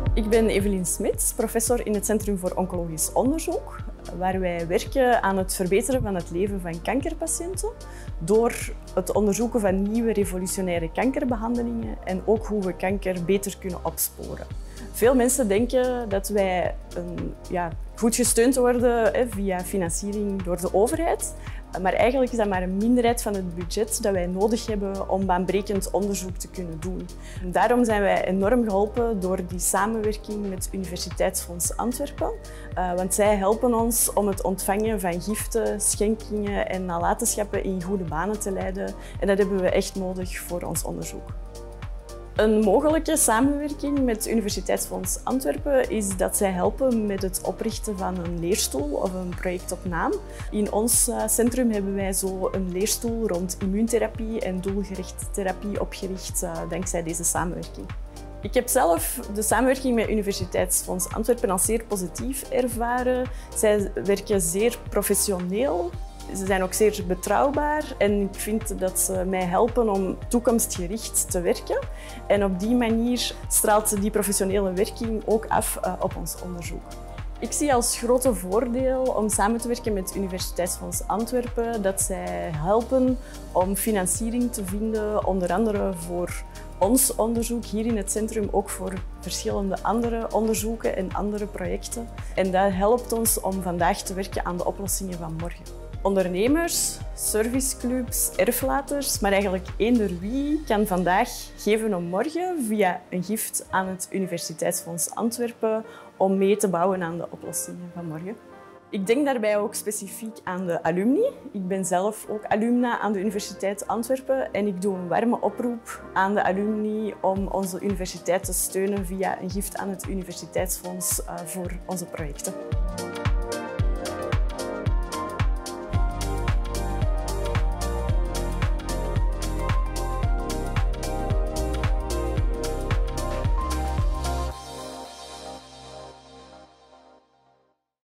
Ik ben Evelien Smits, professor in het Centrum voor Oncologisch Onderzoek, waar wij werken aan het verbeteren van het leven van kankerpatiënten door het onderzoeken van nieuwe revolutionaire kankerbehandelingen en ook hoe we kanker beter kunnen opsporen. Veel mensen denken dat wij goed gesteund worden via financiering door de overheid. Maar eigenlijk is dat maar een minderheid van het budget dat wij nodig hebben om baanbrekend onderzoek te kunnen doen. Daarom zijn wij enorm geholpen door die samenwerking met Universiteitsfonds Antwerpen. Want zij helpen ons om het ontvangen van giften, schenkingen en nalatenschappen in goede banen te leiden. En dat hebben we echt nodig voor ons onderzoek. Een mogelijke samenwerking met Universiteitsfonds Antwerpen is dat zij helpen met het oprichten van een leerstoel of een project op naam. In ons centrum hebben wij zo een leerstoel rond immuuntherapie en doelgerichte therapie opgericht dankzij deze samenwerking. Ik heb zelf de samenwerking met Universiteitsfonds Antwerpen als zeer positief ervaren. Zij werken zeer professioneel. Ze zijn ook zeer betrouwbaar en ik vind dat ze mij helpen om toekomstgericht te werken. En op die manier straalt die professionele werking ook af op ons onderzoek. Ik zie als grote voordeel om samen te werken met Universiteitsfonds Antwerpen dat zij helpen om financiering te vinden, onder andere voor ons onderzoek hier in het centrum, ook voor verschillende andere onderzoeken en andere projecten. En dat helpt ons om vandaag te werken aan de oplossingen van morgen. Ondernemers, serviceclubs, erflaters, maar eigenlijk eender wie kan vandaag geven om morgen via een gift aan het Universiteitsfonds Antwerpen om mee te bouwen aan de oplossingen van morgen. Ik denk daarbij ook specifiek aan de alumni. Ik ben zelf ook alumna aan de Universiteit Antwerpen en ik doe een warme oproep aan de alumni om onze universiteit te steunen via een gift aan het Universiteitsfonds voor onze projecten.